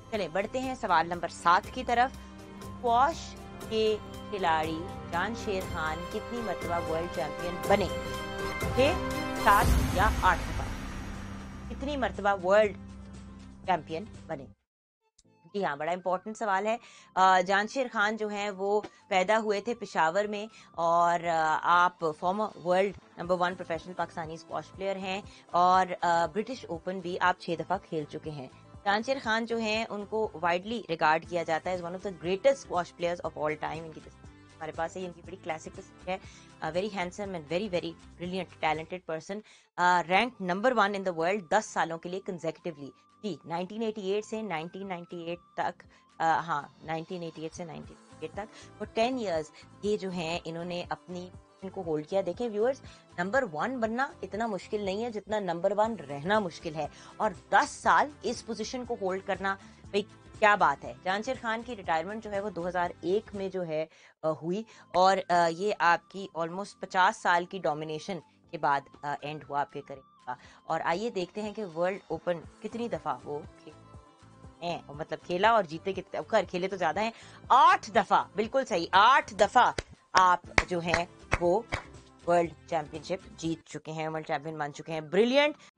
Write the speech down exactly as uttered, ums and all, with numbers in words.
चले बढ़ते हैं सवाल नंबर सात की तरफ। स्क्वॉश के खिलाड़ी जांशेर खान कितनी मरतबा वर्ल्ड चैंपियन बने? छह, सात या आठ दफा? कितनी मरतबा वर्ल्ड चैंपियन बने? जी हाँ, बड़ा इंपॉर्टेंट सवाल है। जांशेर खान जो हैं वो पैदा हुए थे पेशावर में और आप former world number one professional Pakistani squash player हैं और ब्रिटिश ओपन भी आप छह दफा खेल चुके हैं। जांशेर खान जो हैं उनको वाइडली रिगार्ड किया जाता है as one of the greatest squash players of all time. इनकी हमारे पास है, इनकी बड़ी क्लासिक है। Very handsome and very very brilliant talented person, rank number one in the world दस सालों के लिए कंसेक्यूटिवली। जी, नाइनटीन एटी एट से नाइनटीन नाइंटी एट तक, uh, हाँ नाइनटीन एटी एट से नाइनटीन नाइंटी एट तक वो टेन इयर्स ये जो हैं इन्होंने अपनी इनको होल्ड किया। देखें व्यूअर्स, नंबर वन बनना इतना मुश्किल नहीं है जितना नंबर वन रहना मुश्किल है, और दस साल इस पोजीशन को होल्ड करना, भाई क्या बात है। जांशेर खान की रिटायरमेंट जो है वो दो हज़ार एक में जो है हुई और ये आपकी ऑलमोस्ट पचास साल की डोमिनेशन के बाद एंड हुआ आपके करियर। और आइए देखते हैं कि वर्ल्ड ओपन कितनी दफा वो खेले, मतलब खेला और जीते कितने, कर खेले तो ज्यादा हैं, आठ दफा। बिल्कुल सही, आठ दफा आप जो हैं वो वर्ल्ड चैंपियनशिप जीत चुके हैं, वर्ल्ड चैंपियन बन चुके हैं। ब्रिलियंट